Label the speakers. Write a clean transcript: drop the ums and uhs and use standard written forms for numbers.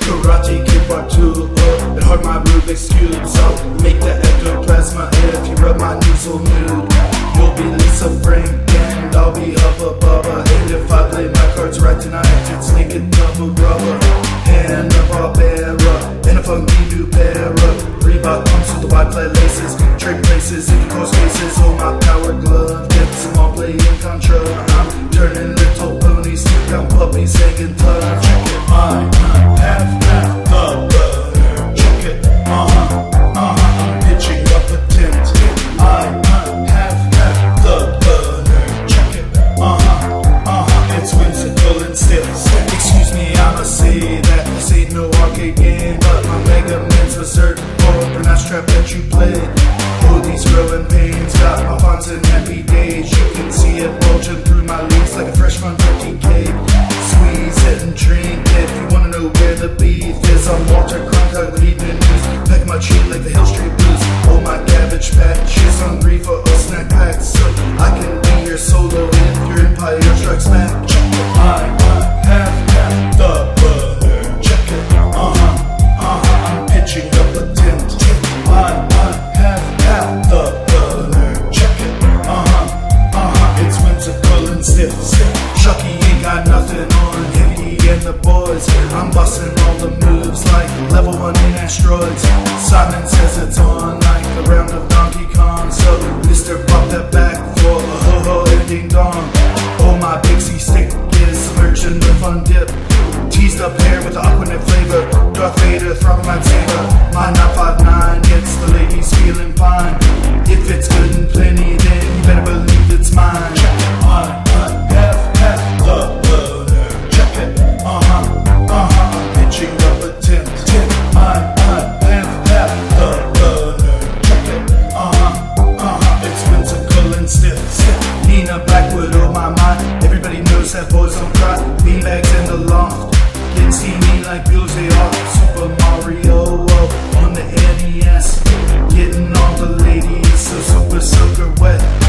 Speaker 1: Karate kid part 2, and hard my Rubik's cubes. I'll make the ectoplasma if you rub my noozle nude. You'll be Lisa Frank and I'll be Hubba Bubba. And if I play my cards right tonight, it's naked Tuba Ruba. Hanna-Barbera and a funky new pair of Reebok pumps with the wide play laces. Trade places in the course cases. Oh, my power glove gets them all playing Contra. I'm turning little ponies to young puppies hanging tough. Check it, I have the butter. Check it, I'm pitching up a tent. I have the butter. Check it, it's whimsical and stiff. Excuse me, I'ma say that this ain't no arcade game, but my Mega Man's berserk for a pronounced trap that you played. Oh, these growing pains got my fonz and happy days. You can see it bulging through my leaves like a fresh front turkey cake. Squeeze it and drink it. If you wanna know where the beef is, I'm Walter Contra with evening news. Pack my cheat like the Hill Street Blues. Oh, my cabbage patch is hungry for a snack pack, so I can be your solo if your empire strikes back. I have the butter. Check it, I'm pitching up a tent. I have the butter. Check it, it's whimsical and stiff. Chucky ain't got nothing on Hickey and the boys. I'm busting all the moves like level 1 in asteroids. Simon says it's on like a round of Donkey Kong, so Mr. Pop that back for a ho-ho ending dong. Oh, my Pixie stick is submerged in the fun dip. Teased up hair with the Aquanet flavor. Darth Vader, throbbing lightsaber. My 959 gets the ladies feeling fine. If it's good and plenty, then you better believe it's mine. I have the butter. Check it, I'm pitching up a tent. I have the butter. Check it, it's whimsical and stiff. Nina Blackwood, oh my mind. Everybody knows that boys don't cry. Beanbags in the loft, getting steamy like Buells they are. Super Mario on the NES, getting all the ladies so super soaker wet.